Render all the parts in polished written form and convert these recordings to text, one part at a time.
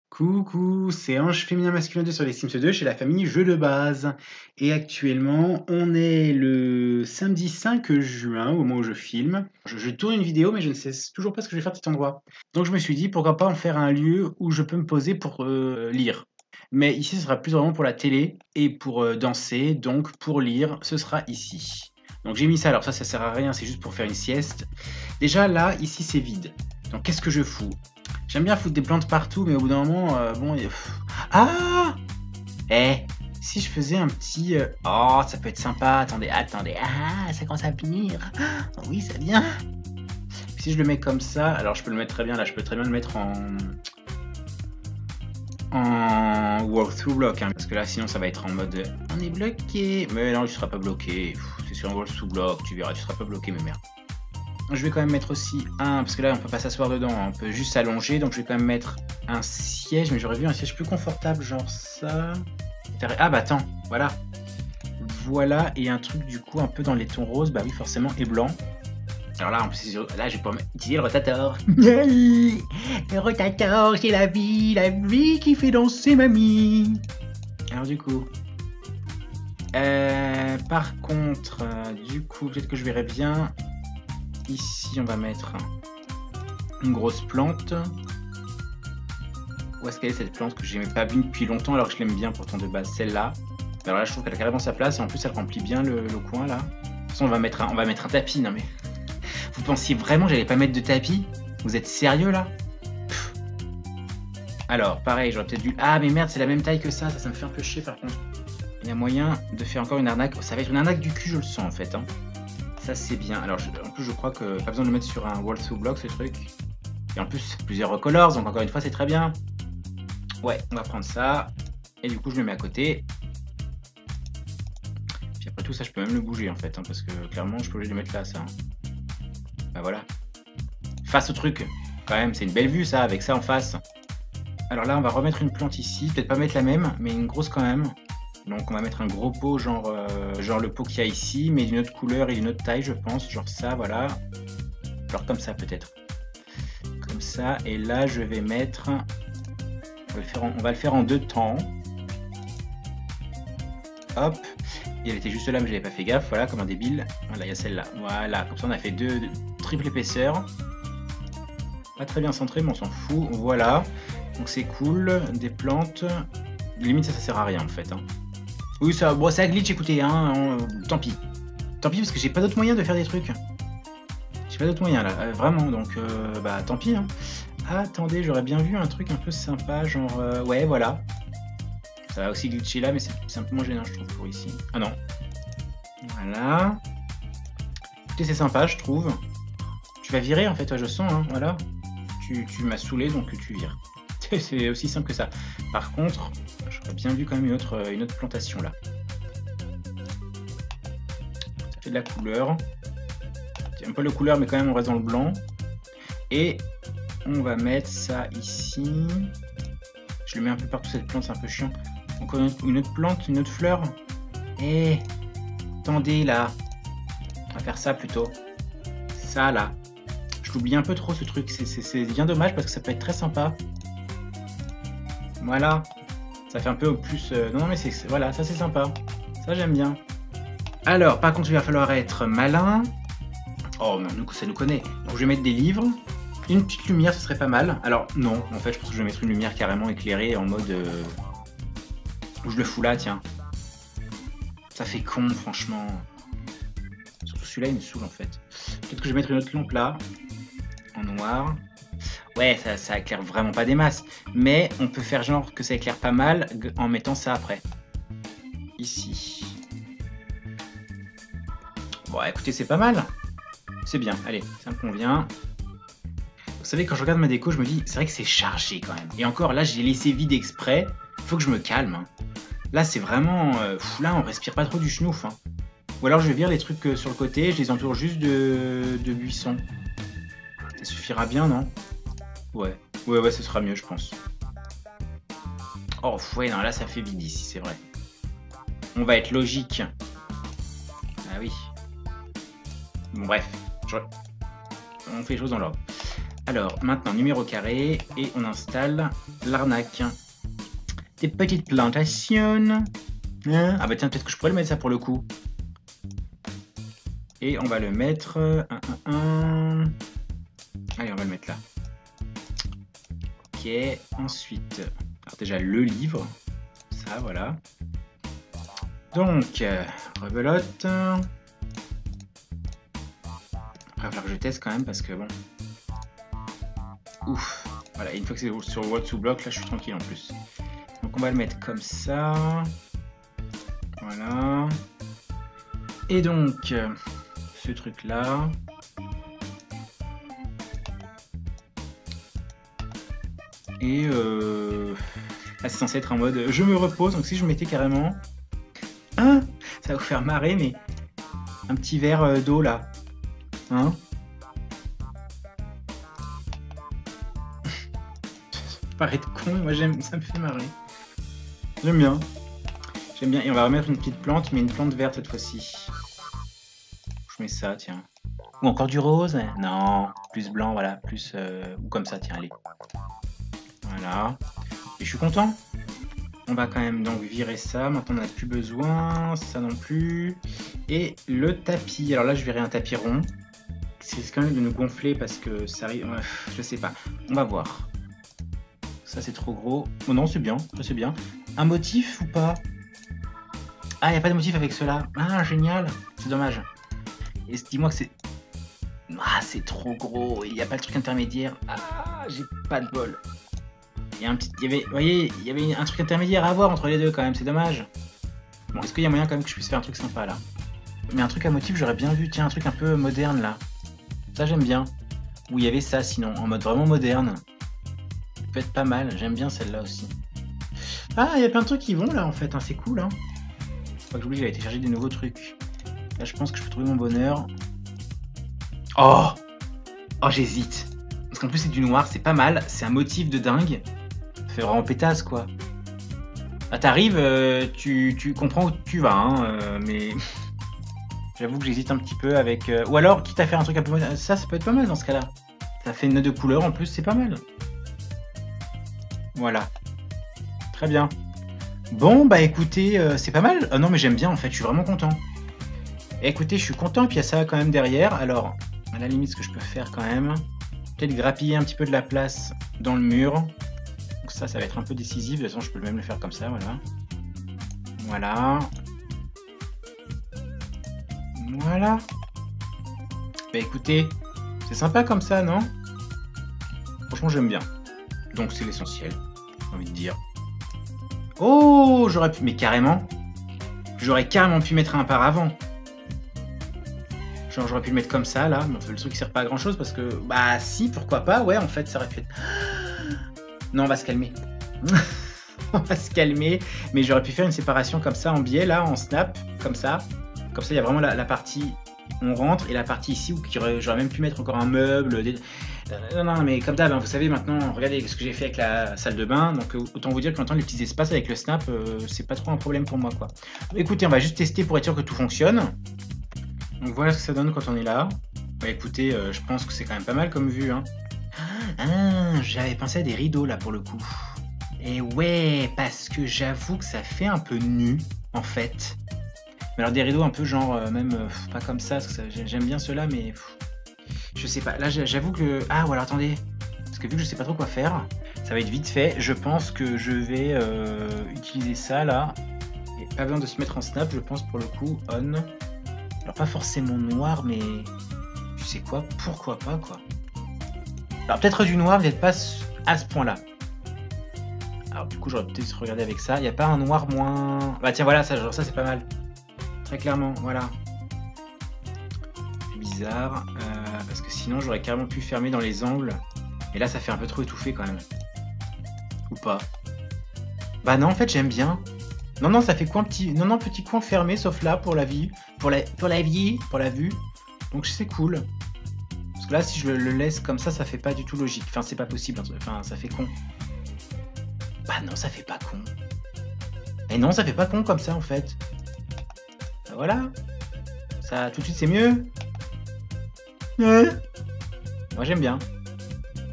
Coucou, c'est Ange Féminin Masculin 2 sur les Sims 2 chez la famille Jeux de base. Et actuellement, on est le samedi 5 juin au moment où je filme. Je tourne une vidéo, mais je ne sais toujours pas ce que je vais faire de cet endroit. Donc je me suis dit, pourquoi pas en faire un lieu où je peux me poser pour lire. Mais ici, ce sera plus vraiment pour la télé et pour danser. Donc pour lire, ce sera ici. Donc j'ai mis ça, alors ça sert à rien, c'est juste pour faire une sieste. Déjà là, ici c'est vide. Donc qu'est-ce que je fous? J'aime bien foutre des plantes partout, mais au bout d'un moment, bon, Ah! Eh! Si je faisais un petit, oh, ça peut être sympa, attendez, attendez, ah! Ça commence à venir. Ah, oui, ça vient. Si je le mets comme ça, alors je peux le mettre très bien là, je peux très bien le mettre en walkthrough block, hein, parce que là sinon ça va être en mode, on est bloqué. Mais non, tu seras pas bloqué. C'est sur un walkthrough block, tu verras, tu seras pas bloqué, mais merde. Je vais quand même mettre aussi un, parce que là on peut pas s'asseoir dedans, hein, on peut juste s'allonger, donc je vais quand même mettre un siège, mais j'aurais vu un siège plus confortable, genre ça. Ah bah attends, voilà. Voilà, et un truc du coup un peu dans les tons roses, bah oui forcément, et blanc. Alors là, en plus, là je vais pouvoir utiliser le rotator. Le rotator, c'est la vie qui fait danser mamie. Alors du coup... par contre, du coup, peut-être que je verrai bien... Ici, on va mettre une grosse plante. Où est-ce qu'elle est cette plante que je n'ai pas vue depuis longtemps alors que je l'aime bien pourtant de base, celle-là. Alors là, je trouve qu'elle a carrément sa place et en plus, elle remplit bien le coin là. De toute façon, on va mettre un tapis. Non mais, vous pensiez vraiment que j'allais pas mettre de tapis? Vous êtes sérieux là? Pff. Alors, pareil, j'aurais peut-être dû... Ah mais merde, c'est la même taille que ça me fait un peu chier par contre. Il y a moyen de faire encore une arnaque. Ça va être une arnaque du cul, je le sens en fait. Hein. Ça c'est bien. Alors en plus je crois que pas besoin de le mettre sur un walkthrough block ce truc. Et en plus plusieurs colors, donc encore une fois c'est très bien. Ouais, on va prendre ça. Et du coup je le mets à côté. Puis après tout ça je peux même le bouger en fait, hein, parce que clairement je suis obligé de le mettre là ça. Hein. Bah voilà. Face au truc. Quand même, c'est une belle vue ça, avec ça en face. Alors là on va remettre une plante ici. Peut-être pas mettre la même, mais une grosse quand même. Donc on va mettre un gros pot, genre le pot qu'il y a ici, mais d'une autre couleur et d'une autre taille, je pense. Genre ça, voilà. Genre comme ça, peut-être. Comme ça. Et là, je vais mettre... On va le faire en deux temps. Hop. Et elle était juste là, mais j'avais pas fait gaffe. Voilà, comme un débile. Voilà, il y a celle-là. Voilà, comme ça, on a fait deux triple épaisseur. Pas très bien centré, mais on s'en fout. Voilà. Donc c'est cool. Des plantes. Limite, ça sert à rien, en fait. Hein. Oui, ça, bon, ça glitch, écoutez, hein, tant pis. Tant pis, parce que j'ai pas d'autre moyen de faire des trucs. J'ai pas d'autre moyen, là, vraiment, donc, bah, tant pis, hein. Attendez, j'aurais bien vu un truc un peu sympa, genre, ouais, voilà. Ça va aussi glitcher là, mais c'est un peu moins gênant, je trouve, pour ici. Ah non. Voilà. Écoutez, c'est sympa, je trouve. Tu vas virer, en fait, toi, je sens, hein, voilà. Tu m'as saoulé, donc tu vires. C'est aussi simple que ça. Par contre, j'aurais bien vu quand même une autre plantation là. Ça fait de la couleur. C'est un peu la couleur, mais quand même on reste dans le blanc. Et on va mettre ça ici. Je le mets un peu partout cette plante, c'est un peu chiant. Donc une autre plante, une autre fleur. Et attendez là. On va faire ça plutôt. Ça là. Je l'oublie un peu trop ce truc. C'est bien dommage parce que ça peut être très sympa. Voilà, ça fait un peu plus... Non mais c'est voilà, ça c'est sympa. Ça j'aime bien. Alors, par contre, il va falloir être malin. Oh, mais ça nous connaît. Donc je vais mettre des livres. Une petite lumière, ce serait pas mal. Alors, non, en fait, je pense que je vais mettre une lumière carrément éclairée en mode... Où je le fous là, tiens. Ça fait con, franchement. Surtout celui-là, il me saoule en fait. Peut-être que je vais mettre une autre lampe là. En noir. Ouais, ça éclaire vraiment pas des masses, mais on peut faire genre que ça éclaire pas mal en mettant ça après. Ici. Bon, écoutez, c'est pas mal. C'est bien, allez, ça me convient. Vous savez, quand je regarde ma déco, je me dis, c'est vrai que c'est chargé quand même. Et encore, là, j'ai laissé vide exprès. Faut que je me calme. Hein. Là, c'est vraiment... là, on respire pas trop du schnouf. Hein. Ou alors, je vais virer les trucs sur le côté, je les entoure juste de buissons. Ça suffira bien, non? Ouais, ce sera mieux, je pense. Oh, ouais, non, là, ça fait vide ici, c'est vrai. On va être logique. Ah oui. Bon, bref. On fait les choses dans l'ordre. Alors, maintenant, numéro carré, et on installe l'arnaque. Des petites plantations. Hein, ah bah tiens, peut-être que je pourrais le mettre ça pour le coup. Et on va le mettre... Allez, on va le mettre là. Ok, ensuite... Alors déjà, le livre. Ça, voilà. Donc, rebelote. Après, il va falloir que je teste quand même parce que bon... Ouf. Voilà, et une fois que c'est sur What to Block, là, je suis tranquille en plus. Donc, on va le mettre comme ça. Voilà. Et donc, ce truc-là... Et là, c'est censé être en mode je me repose, donc si je mettais carrément... Hein, ça va vous faire marrer, mais un petit verre d'eau là. Hein? Ça paraît con, moi j'aime, ça me fait marrer. J'aime bien. J'aime bien. Et on va remettre une petite plante, mais une plante verte cette fois-ci. Je mets ça, tiens. Ou encore du rose? Non, plus blanc, voilà, plus... ou comme ça, tiens, allez. Voilà. Et je suis content. On va quand même donc virer ça. Maintenant, on n'a plus besoin. Ça non plus. Et le tapis. Alors là, je verrai un tapis rond. C'est quand même de nous gonfler parce que ça arrive... je sais pas. On va voir. Ça, c'est trop gros. Oh non, c'est bien. Ça, c'est bien. Un motif ou pas? Ah, il n'y a pas de motif avec cela. Ah, génial. C'est dommage. Et dis-moi que c'est... Ah, c'est trop gros. Il n'y a pas de truc intermédiaire. Ah, j'ai pas de bol. Il y a un petit... vous voyez, il y avait un truc intermédiaire à avoir entre les deux quand même. C'est dommage. Bon, est-ce qu'il y a moyen quand même que je puisse faire un truc sympa là? Mais un truc à motif, j'aurais bien vu. Tiens, un truc un peu moderne là. Ça, j'aime bien. Où il y avait ça sinon, en mode vraiment moderne. Ça peut être pas mal. J'aime bien celle-là aussi. Ah, il y a plein de trucs qui vont là en fait. Hein. C'est cool. Hein. Faut pas que j'oublie, j'avais téléchargé des nouveaux trucs. Là, je pense que je peux trouver mon bonheur. Oh! Oh, j'hésite. Parce qu'en plus, c'est du noir, c'est pas mal. C'est un motif de dingue. Ça fait vraiment pétasse, quoi. Ah, t'arrives, tu comprends où tu vas, hein, mais... J'avoue que j'hésite un petit peu avec... Ou alors, quitte à faire un truc un peu... Ça peut être pas mal dans ce cas-là. Ça fait une note de couleur, en plus, c'est pas mal. Voilà. Très bien. Bon, bah écoutez, c'est pas mal. Ah non, mais j'aime bien, en fait, je suis vraiment content. Écoutez, je suis content, et puis il y a ça quand même derrière. Alors, à la limite, ce que je peux faire quand même, peut-être grappiller un petit peu de la place dans le mur. Donc ça va être un peu décisif. De toute façon, je peux même le faire comme ça, voilà. Voilà. Voilà. Bah écoutez, c'est sympa comme ça, non? Franchement, j'aime bien. Donc c'est l'essentiel, j'ai envie de dire. Oh, j'aurais pu... Mais carrément. J'aurais carrément pu mettre un paravent. Genre j'aurais pu le mettre comme ça là, mais le truc sert pas à grand chose parce que... Bah si, pourquoi pas, ouais en fait ça aurait pu être... Non, on va se calmer. On va se calmer, mais j'aurais pu faire une séparation comme ça en biais là, en snap, comme ça. Comme ça il y a vraiment la partie on rentre et la partie ici où j'aurais même pu mettre encore un meuble. Non, mais comme d'hab, hein, vous savez maintenant, regardez ce que j'ai fait avec la salle de bain, donc autant vous dire que maintenant les petits espaces avec le snap, c'est pas trop un problème pour moi quoi. Écoutez, on va juste tester pour être sûr que tout fonctionne. Donc voilà ce que ça donne quand on est là. Bah écoutez, je pense que c'est quand même pas mal comme vue. Hein. Ah, j'avais pensé à des rideaux là pour le coup. Et ouais, parce que j'avoue que ça fait un peu nu en fait. Mais alors des rideaux un peu genre, même pas comme ça, parce que j'aime bien ceux-là, mais je sais pas. Là j'avoue que... Ah ou alors attendez, parce que vu que je sais pas trop quoi faire, ça va être vite fait. Je pense que je vais utiliser ça là. Et pas besoin de se mettre en snap, je pense pour le coup, on. Alors pas forcément noir, mais tu sais quoi, pourquoi pas quoi. Alors peut-être du noir, peut-être pas à ce point-là. Alors du coup j'aurais peut-être regardé avec ça. Il n'y a pas un noir moins... Bah tiens voilà, ça, genre ça c'est pas mal. Très clairement, voilà. C'est bizarre, parce que sinon j'aurais carrément pu fermer dans les angles. Et là ça fait un peu trop étouffé quand même. Ou pas. Bah non en fait j'aime bien. Non, ça fait coin petit... Non, petit coin fermé, sauf là, pour la vie. Pour la vue. Donc c'est cool. Parce que là, si je le laisse comme ça fait pas du tout logique. Enfin, c'est pas possible. Enfin, ça fait con. Bah non, ça fait pas con. Et non, ça fait pas con comme ça, en fait. Bah, voilà. Ça, tout de suite, c'est mieux. Ouais. Moi, j'aime bien.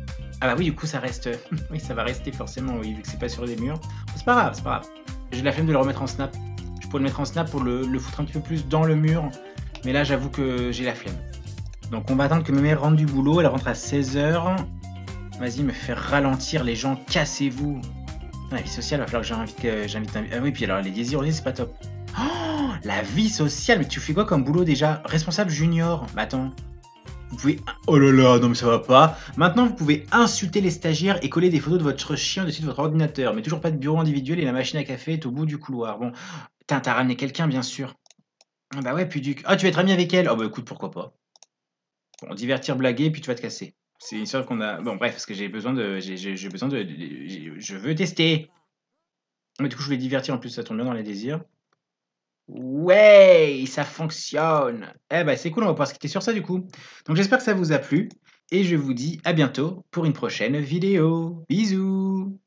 Ah bah oui, du coup, ça reste, oui, ça va rester forcément, oui, vu que c'est pas sur des murs. C'est pas grave, c'est pas grave. J'ai la flemme de le remettre en snap. Je pourrais le mettre en snap pour le foutre un petit peu plus dans le mur, mais là, j'avoue que j'ai la flemme. Donc on va attendre que ma mère rentre du boulot, elle rentre à 16h. Vas-y, me faire ralentir les gens, cassez-vous. La vie sociale, va falloir que j'invite un... Ah oui, puis alors les désirs aussi, c'est pas top. Oh, la vie sociale, mais tu fais quoi comme boulot déjà? Responsable junior. Bah attends, vous pouvez... Oh là là, non mais ça va pas. Maintenant, vous pouvez insulter les stagiaires et coller des photos de votre chien dessus de votre ordinateur. Mais toujours pas de bureau individuel et la machine à café est au bout du couloir. Bon, putain, t'as ramené quelqu'un, bien sûr. Ah bah ouais, puis du... Ah, tu vas être ami avec elle? Oh bah écoute, pourquoi pas. Bon, divertir, blaguer, puis tu vas te casser. C'est une histoire qu'on a... Bon, bref, parce que j'ai besoin de... J'ai besoin de... Je veux tester. Mais du coup, je voulais divertir, en plus, ça tombe bien dans les désirs. Ouais, ça fonctionne. Eh ben, c'est cool, on va pouvoir se quitter sur ça, du coup. Donc, j'espère que ça vous a plu. Et je vous dis à bientôt pour une prochaine vidéo. Bisous.